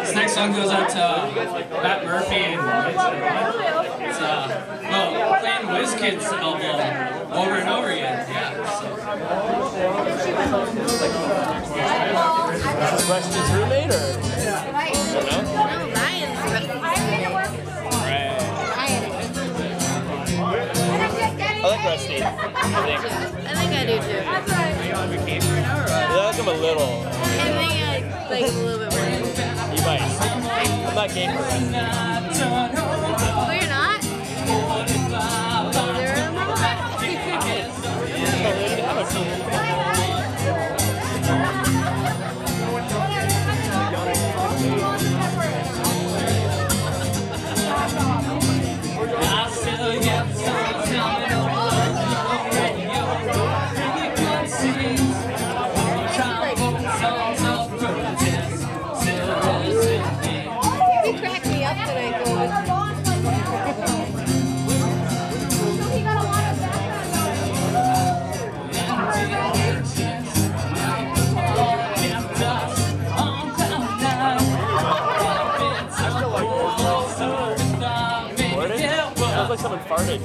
This next song goes out to Matt Murphy and it's well, playing WizKid's album over and over again. Yeah. Is Rusty's roommate or? I don't know. No, Ryan's I like Rusty. I think I do too. You like him a little. I think I like a little bit more. You might. I'm not game for Rusty. Oh, you're not? Neither am You crack me up tonight, Gordon. Sounds like someone farted.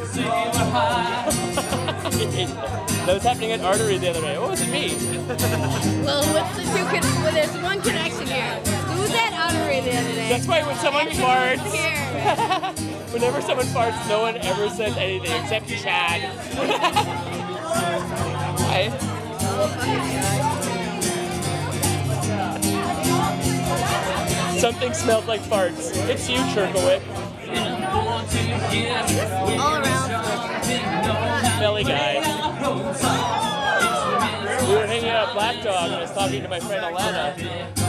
That was happening at Artery the other day. What was it me? Well, what's the two? Well, there's one connection here. Who was at Artery the other day? That's why when someone farts, Here. whenever someone farts, no one ever says anything except Chad. Hi. Something smelled like farts. It's you, Chirkowick. All around. Smelly guy. We were hanging out at Black Dog and I was talking to my friend Alana.